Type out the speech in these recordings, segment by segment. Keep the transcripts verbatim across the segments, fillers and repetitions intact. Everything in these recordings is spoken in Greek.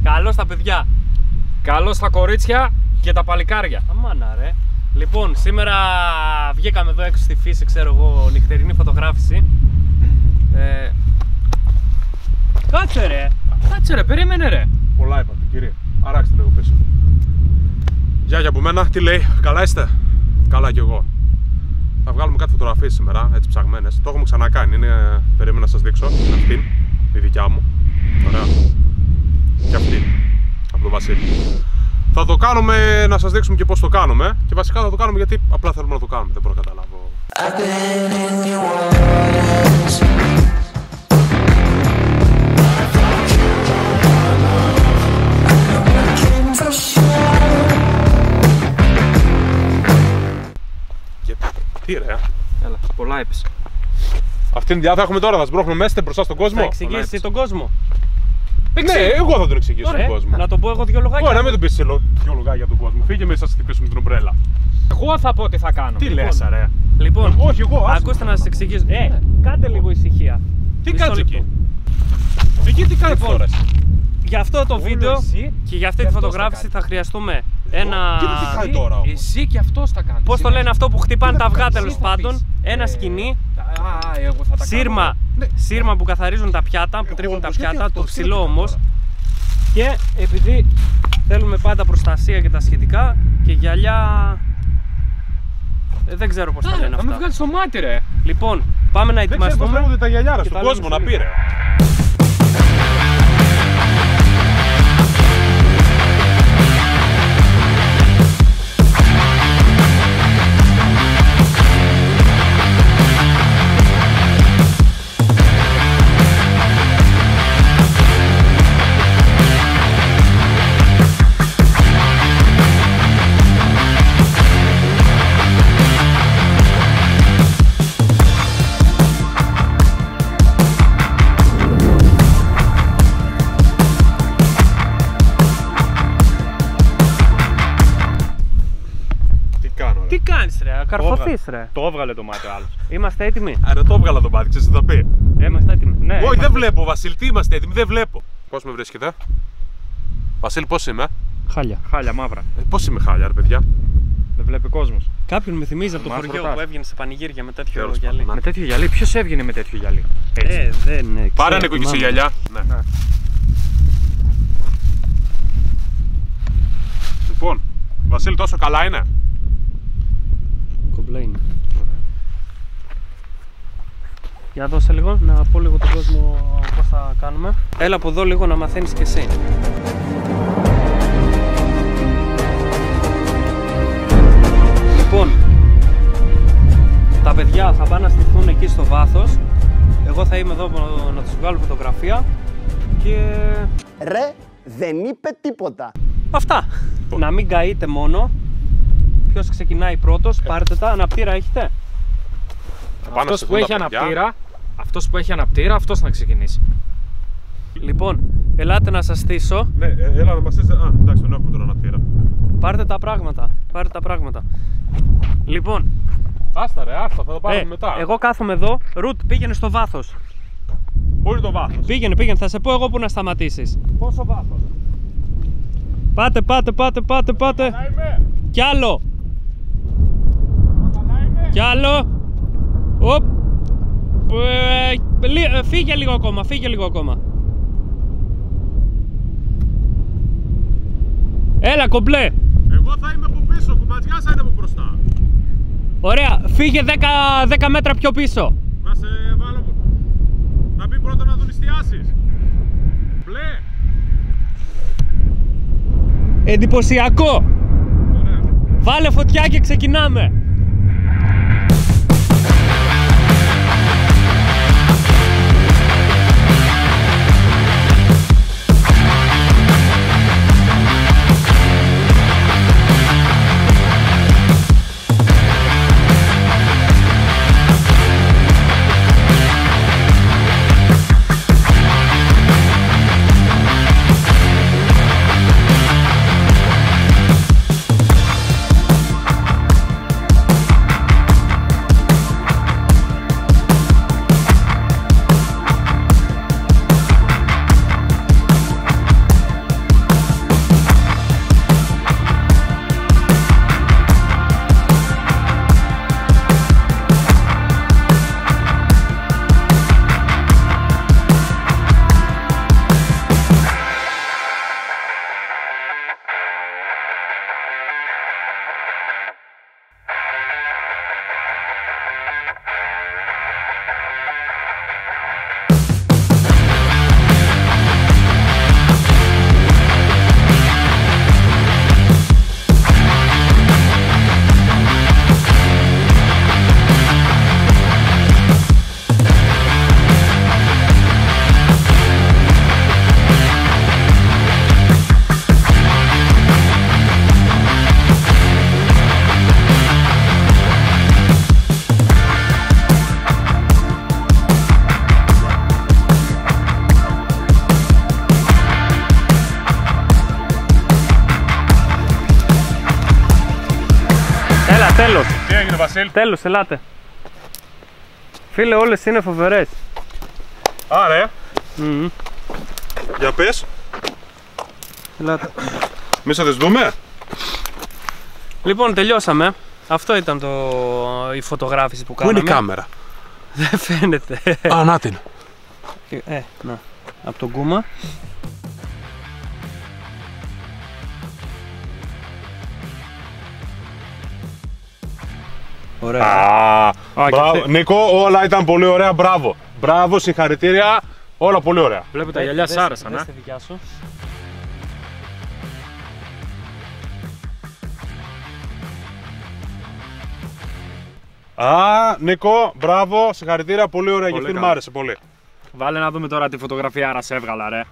Καλώς στα παιδιά. Καλώς στα κορίτσια και τα παλικάρια. Αμάνα ρε. Λοιπόν, σήμερα βγήκαμε εδώ έξω στη φύση, ξέρω εγώ, νυχτερινή φωτογράφηση. Ε... Κάτσε ρε. Κάτσε ρε, περίμενε ρε. Πολλά είπατε κύριε, αράξτε λίγο πίσω. Γεια για από μένα, τι λέει, καλά είστε? Καλά κι εγώ. Θα βγάλουμε κάτι φωτογραφίες σήμερα, έτσι ψαγμένες. Το έχουμε ξανακάνει, είναι... περίμενα να σας δείξω. Αυτήν, η δικιά μου. Ωραία. Και αυτήν, από τον Βασίλη. Θα το κάνουμε, να σας δείξουμε και πώς το κάνουμε. Και βασικά θα το κάνουμε γιατί απλά θέλουμε να το κάνουμε, δεν μπορώ να καταλάβω. Τι ρε. Έλα, πολλά έπεισε. Αυτήν την θα έχουμε τώρα, θα σμπρώχνουμε μέσα μπροστά στον κόσμο. Θα εξηγήσεις τον κόσμο. Ναι, εγώ θα τον εξηγήσω Ωραία. τον κόσμο. Να το πω εγώ δυο λογάκια. Ωραία, να μην τον πεις δυο λογάκια τον κόσμο. Φύγε μέσα, σας χτυπήσουμε την ομπρέλα. Εγώ θα πω τι θα κάνω. Τι Λοιπόν. λες, ρε. Λοιπόν, Όχι, εγώ. άσε. ακούστε να σας εξηγήσω. Ε, κάντε λίγο ησυχία. Τι Μισό κάνεις λεπτό. εκεί. Εκεί τι κάνεις Λοιπόν, τώρα. Για αυτό το Όλο βίντεο εσύ και για αυτή και τη αυτός φωτογράφηση θα θα χρειαστούμε ένα. Κοίτα τι κάνει τώρα όμως. Εσύ και αυτός θα κάνεις. Πώς το λένε αυτό που χτυπάνε Τι τα θα αυγά, κάνεις, τέλος εσύ θα πάντων. πεις. Ένα Ε, σκηνή. Α, εγώ θα τα Σύρμα, κάνω. Ναι. σύρμα που καθαρίζουν τα πιάτα, που τρίβουν τα όμως, γιατί πιάτα, αυτό, το τι ψηλό έκανε όμως. τώρα. Και επειδή θέλουμε πάντα προστασία και τα σχετικά και γυαλιά. Ε, δεν ξέρω πώς τα λένε Θα με αυτά. βγάλεις στο μάτι ρε. Λοιπόν, πάμε να Δεν ξέρω πώς ετοιμαστούμε. λέγονται τα γυαλιάρα και στον τα λέμε κόσμο, να στο πει ρε. Τι κάνεις ρε, καρφωθείς ρε. Το έβγαλε το μάτι ο άλλος. Είμαστε έτοιμοι. Άρα το έβγαλα το μάτι, ξέρεις τι θα πει. Ε, Είμαστε έτοιμοι. Ναι, Όχι, είμαστε. δεν βλέπω, Βασίλη, τι είμαστε έτοιμοι, δεν βλέπω. Πώς με βρίσκετε? Βασίλη, πώς είμαι? Χάλια. Χάλια μαύρα. Ε, πώς είμαι χάλια, ρε παιδιά. Δεν βλέπει κόσμος. Κάποιον με θυμίζει από το Μας χωριό ρωτάς. που έβγαινε σε πανηγύρια με τέτοιο Τέλος γυαλί. πάντων, Με τέτοιο γυαλί, ποιος έβγαινε με τέτοιο γυαλί? Έτσι. Ε, δεν ναι, Πάρε ξέρω, Νίκο και σε θυμάμαι. γυαλιά. Ναι. Ναι. Λοιπόν, Βασίλη, τόσο καλά είναι. Κομπλέ είναι. Για δώσε λίγο, να πω λίγο τον κόσμο πώς θα κάνουμε. Έλα από εδώ λίγο να μαθαίνεις κι εσύ. Λοιπόν, τα παιδιά θα πάνε να στηθούν εκεί στο βάθος. Εγώ θα είμαι εδώ να τους βγάλω φωτογραφία και... Ρε, δεν είπε τίποτα. Αυτά. Να μην καείτε μόνο. Ποιος ξεκινάει πρώτος, πάρτε τα. Αναπτήρα έχετε? Πάνω Αυτός σε που αυτά έχει τα παιδιά. αναπτήρα, αυτός που έχει αναπτήρα, αυτός να ξεκινήσει. Λοιπόν, ελάτε να σας στήσω. Ναι, ε, έλα να μας είσαι. Α, εντάξει, τον έχουμε τον αναπτήρα. Πάρτε τα πράγματα. Πάρτε τα πράγματα. Λοιπόν, Άστα ρε, άστα, θα το πάρουμε ε, μετά. εγώ κάθομαι εδώ. Ρουτ, πήγαινε στο βάθος. Πού είναι το βάθος? Πήγαινε, πήγαινε. Θα σε πω εγώ που να σταματήσεις. Πόσο βάθος? Πάτε, πάτε, πάτε, πάτε, πάτε. Να είμαι. Κι άλλο. Καλά είμαι. Κι άλλο. Οπ. Ε, λι- ε, φύγε λίγο ακόμα, φύγε λίγο ακόμα. Έλα, κομπλέ. Εγώ θα είμαι από πίσω, κουμπατζιάς θα είναι από μπροστά. Ωραία, φύγε δέκα μέτρα πιο πίσω. Να σε βάλω. Να μπει πρώτα να τον εστιάσεις. Μπλε. Εντυπωσιακό. Ωραία. Βάλε φωτιά και ξεκινάμε. τέλος. Τι έγινε, Βασίλη? Τέλος, ελάτε. Φίλε, όλες είναι φοβερές. Άρα, Mm. για πες. Ελάτε. Μέσα θα τις δούμε. Λοιπόν, τελειώσαμε. Αυτό ήταν το... η φωτογράφηση που Πού κάναμε. είναι η κάμερα? Δεν φαίνεται. Α, να την. Ε, να. Από τον κούμα. Ωραία. Α, Α, μπράβο. και αυτή. Νίκο, όλα ήταν πολύ ωραία. Μπράβο. Μπράβο, συγχαρητήρια. Όλα πολύ ωραία. Βλέπω τα Δε- γυαλιά δες- σ' άρεσαν, δες ε. τη δικιά σου. Α, Νίκο, μπράβο, συγχαρητήρια. Πολύ ωραία. Πολύ Και αυτή καλά. μου άρεσε πολύ. Βάλε να δούμε τώρα τη φωτογραφία, άρα σε έβγαλα, ρε.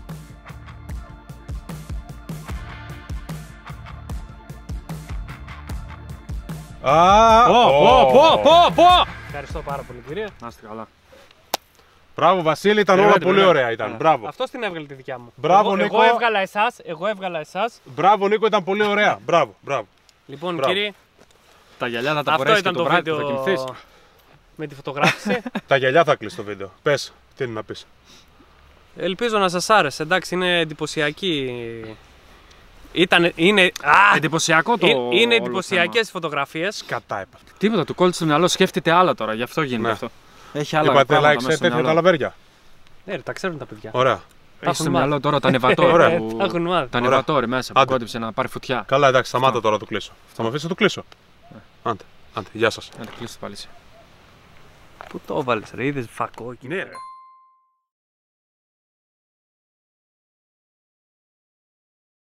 Α, Πω, ω. πω, πω, πω, πω! Ευχαριστώ πάρα πολύ, κύριε. Να είστε καλά. Μπράβο, Βασίλη, ήταν όλα Περιμένετε, πολύ περιμένετε. ωραία. Ήταν. Ε. Μπράβο. Αυτός την έβγαλε τη δικιά μου. Μπράβο, εγώ, Νίκο. εγώ έβγαλα εσάς, εγώ έβγαλα εσάς. Μπράβο, Νίκο, ήταν πολύ ωραία. Μπράβο, μπράβο. Λοιπόν, Μπράβο. κύριε, Τα γυαλιά θα τα αυτό φορέσεις και ήταν το το βράδυ που θα βίντεο κοιμηθείς. με τη φωτογράφηση. Τα γυαλιά θα κλείσει το βίντεο. Πες, τι είναι να πεις. Ελπίζω να σας άρεσε. Εντάξει, είναι εντυπωσιακή. Ήταν, είναι, α, Εντυπωσιακό το. είναι, είναι όλο εντυπωσιακές οι φωτογραφίες. Κατά έπαθα. θέμα. Τίποτα, του κόλλησε στο μυαλό, σκέφτεται άλλα τώρα, γι' αυτό γίνεται Ναι. αυτό. Έχει άλλα Είπατε πράγματα like μέσα σε στο τέτοια τα μυαλό. λαβέρια. Ναι, ρε, τα ξέρουν τα παιδιά. Ωραία. Έχει στο έχουν μάθει. μυαλό τώρα τα νεβατόρια Ωραία. που... Τα έχουν μάθει. Τα Ωραία. νεβατόρια μέσα που Άντε. κόντυψε να πάρει φωτιά. Καλά, εντάξει, σταμάτα τώρα να το κλείσω. Θα με αφήσει να το κλείσω. Άντε, άντε, γεια σας. Να το κλείσει πάλι. Πού το έβαλες ρε, είδες φακό εκεί. Ναι, ρε.